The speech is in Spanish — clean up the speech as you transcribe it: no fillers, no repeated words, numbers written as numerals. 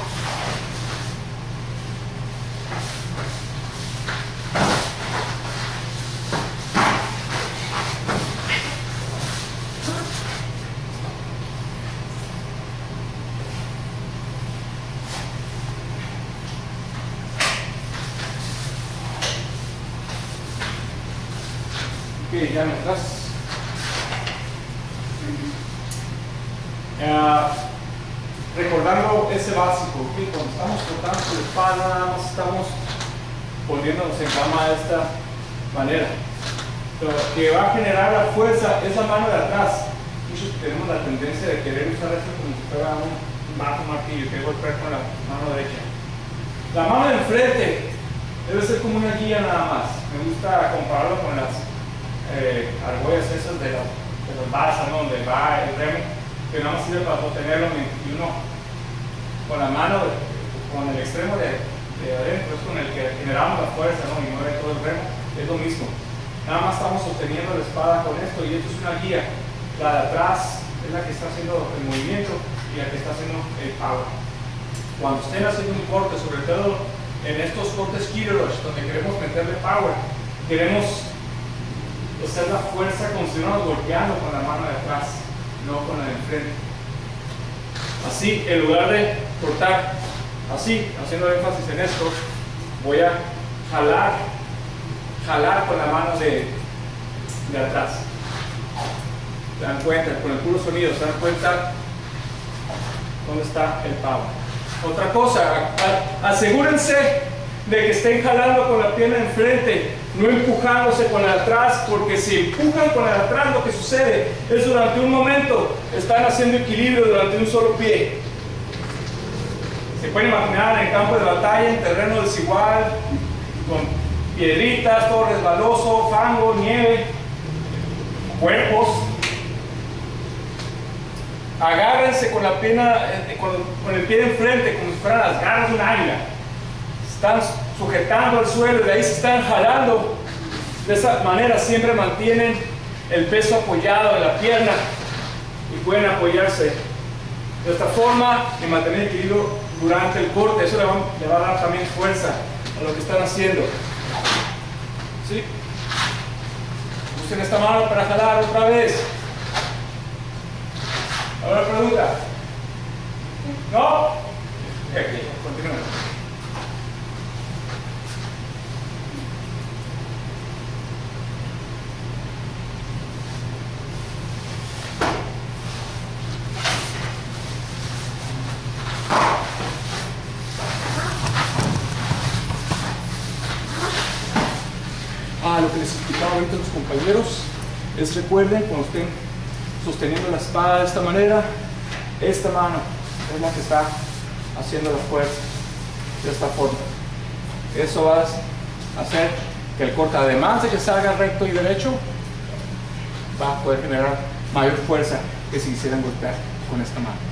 Ok, ya me atrás. Recordando ese básico, que cuando estamos cortando la espalda, nada más estamos poniéndonos en cama de esta manera. Lo que va a generar la fuerza es la mano de atrás. Muchos tenemos la tendencia de querer usar esto como si fuera un martillo, que golpear con la mano derecha. La mano de enfrente debe ser como una guía nada más. Me gusta compararlo con las argollas esas de los balsas, ¿no? Donde va el remo, que nada más sirve para sostenerlo y uno con la mano, con el extremo de adentro, es con el que generamos la fuerza, ¿no? Y mueve todo el remo, es lo mismo. Nada más estamos sosteniendo la espada con esto, y esto es una guía. La de atrás es la que está haciendo el movimiento y la que está haciendo el power. Cuando estén haciendo un corte, sobre todo en estos cortes Kirorosh, donde queremos meterle power, queremos hacer la fuerza como si estuviéramos golpeando con la mano de atrás, no con la de enfrente. Así, en lugar de cortar así, haciendo énfasis en esto, voy a jalar con la mano de atrás. ¿Se dan cuenta? Con el puro sonido, ¿se dan cuenta dónde está el power? Otra cosa, asegúrense de que estén jalando con la pierna enfrente, no empujándose con la de atrás, porque si empujan con la de atrás, lo que sucede es durante un momento están haciendo equilibrio durante un solo pie. Se pueden imaginar en el campo de batalla, en terreno desigual, con piedritas, todo resbaloso, fango, nieve, cuerpos. Agárrense con la pierna, con el pie de enfrente, como si fueran las garras de un águila. Están sujetando el suelo y de ahí se están jalando. De esa manera siempre mantienen el peso apoyado en la pierna y pueden apoyarse de esta forma y mantener el equilibrio durante el corte. Eso le va a dar también fuerza a lo que están haciendo. ¿Sí? Usen esta mano para jalar otra vez. ¿Alguna pregunta? ¿No? Ok, continuemos. Lo que les explicaba ahorita a los compañeros es, recuerden, cuando estén sosteniendo la espada de esta manera, esta mano es la que está haciendo la fuerza de esta forma. Eso va a hacer que el corte, además de que salga recto y derecho, va a poder generar mayor fuerza que si hicieran golpear con esta mano.